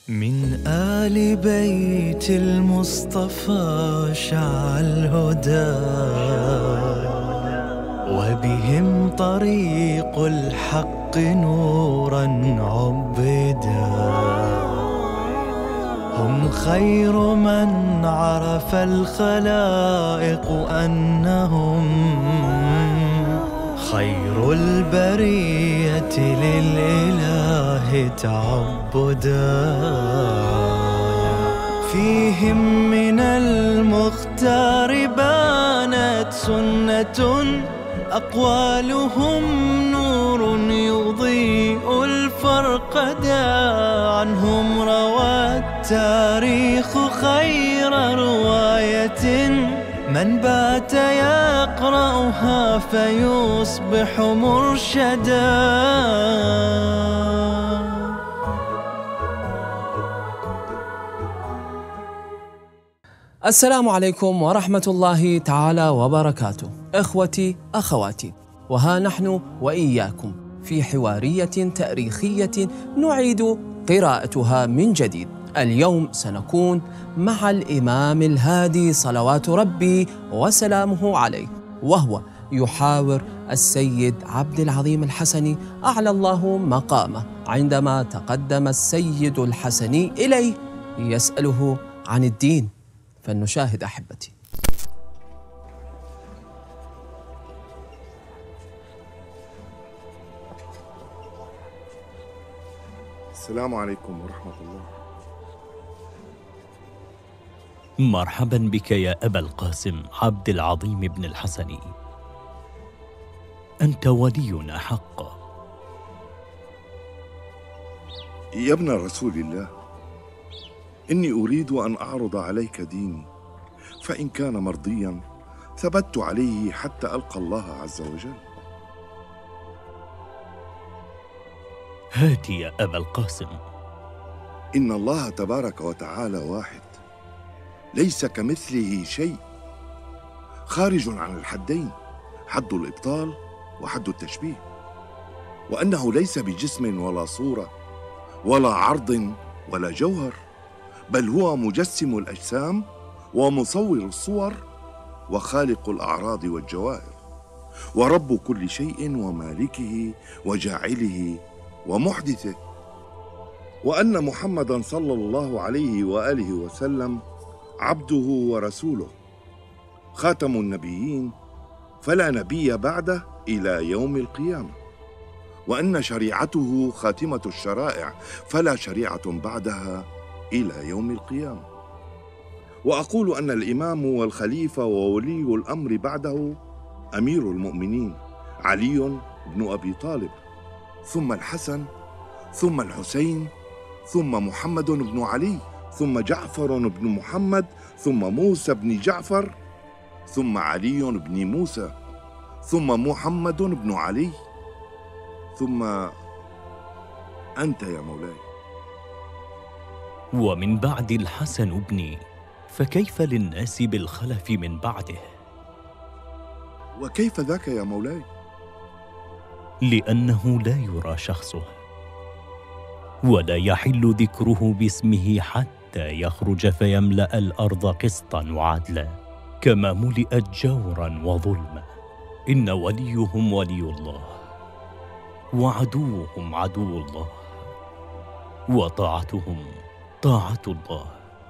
من آل بيت المصطفى شع الهدى، وبهم طريق الحق نورا عبدا. هم خير من عرف الخلائق أنهم خير البرية للإله تعبدا. فيهم من المختار بانت سنة، أقوالهم نور يضيء الفرقدا. عنهم روى التاريخ خير رواية، من بات يقرأها فيصبح مرشدا. السلام عليكم ورحمة الله تعالى وبركاته. إخوتي أخواتي، وها نحن وإياكم في حوارية تاريخية نعيد قراءتها من جديد. اليوم سنكون مع الإمام الهادي صلوات ربي وسلامه عليه، وهو يحاور السيد عبد العظيم الحسني أعلى الله مقامه، عندما تقدم السيد الحسني إليه يسأله عن الدين. فلنشاهد أحبتي. السلام عليكم ورحمة الله. مرحبا بك يا أبا القاسم عبد العظيم بن الحسني، أنت ولينا حقا. يا ابن رسول الله، إني أريد أن أعرض عليك ديني، فإن كان مرضيا ثبت عليه حتى ألقى الله عز وجل. هات يا أبا القاسم. إن الله تبارك وتعالى واحد، ليس كمثله شيء، خارج عن الحدين، حد الإبطال وحد التشبيه، وأنه ليس بجسم ولا صورة ولا عرض ولا جوهر، بل هو مجسم الأجسام ومصور الصور وخالق الأعراض والجواهر، ورب كل شيء ومالكه وجاعله ومحدثه. وأن محمدًا صلى الله عليه وآله وسلم عبده ورسوله، خاتم النبيين، فلا نبي بعده إلى يوم القيامة. وأن شريعته خاتمة الشرائع، فلا شريعة بعدها إلى يوم القيامة. وأقول أن الإمام والخليفة وولي الأمر بعده أمير المؤمنين علي بن أبي طالب، ثم الحسن، ثم الحسين، ثم محمد بن علي، ثم جعفر بن محمد، ثم موسى بن جعفر، ثم علي بن موسى، ثم محمد بن علي، ثم أنت يا مولاي. ومن بعد الحسن ابني، فكيف للناس بالخلف من بعده؟ وكيف ذاك يا مولاي؟ لأنه لا يرى شخصه، ولا يحل ذكره باسمه حتى يخرج فيملأ الأرض قسطا وعدلا، كما ملئت جورا وظلما. إن وليهم ولي الله، وعدوهم عدو الله، وطاعتهم طاعة الله،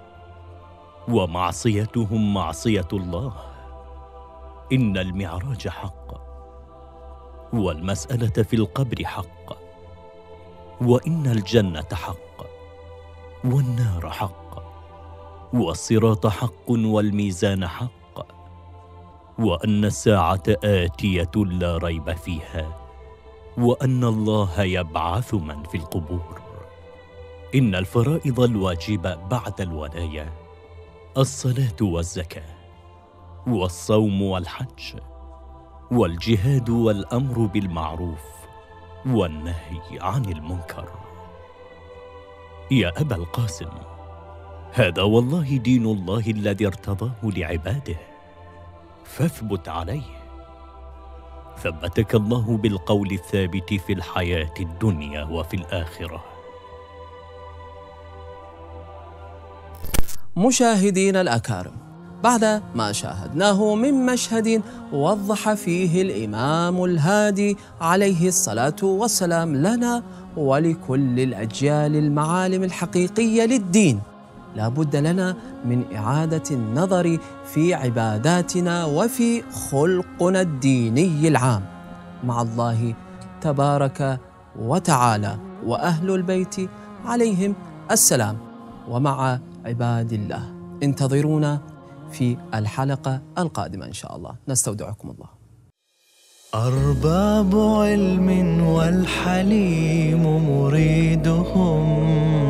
ومعصيتهم معصية الله. إن المعراج حق، والمسألة في القبر حق، وإن الجنة حق، والنار حق، والصراط حق، والميزان حق، وأن الساعة آتية لا ريب فيها، وأن الله يبعث من في القبور. إن الفرائض الواجبة بعد الولاية الصلاة والزكاة والصوم والحج والجهاد والأمر بالمعروف والنهي عن المنكر. يا أبا القاسم، هذا والله دين الله الذي ارتضاه لعباده، فاثبت عليه. ثبتك الله بالقول الثابت في الحياة الدنيا وفي الآخرة. مشاهدينا الأكارم، بعد ما شاهدناه من مشهد وضح فيه الإمام الهادي عليه الصلاة والسلام لنا ولكل الأجيال المعالم الحقيقية للدين، لا بد لنا من إعادة النظر في عباداتنا وفي خلقنا الديني العام مع الله تبارك وتعالى وأهل البيت عليهم السلام، ومع عباد الله. انتظرونا في الحلقة القادمة إن شاء الله. نستودعكم الله. أرباب علم والحليم مريدهم،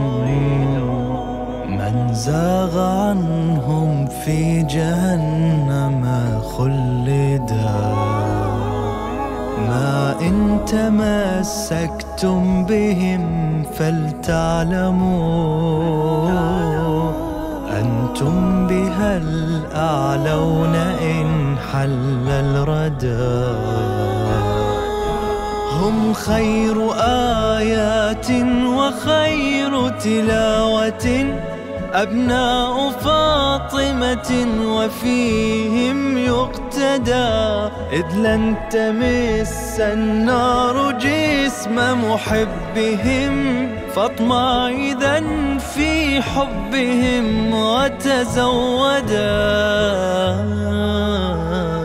من زاغ عنهم في جهنم خلدا. ما إن تمسكتم بهم فلتعلموا أنتم بها الأعلون إن حل الردى. هم خير آيات وخير تلاوة، أبناء فاطمة وفيهم يقتدى. إذ لن تمس النار جسم محبهم، فاطمع إذن في حبهم وتزودا.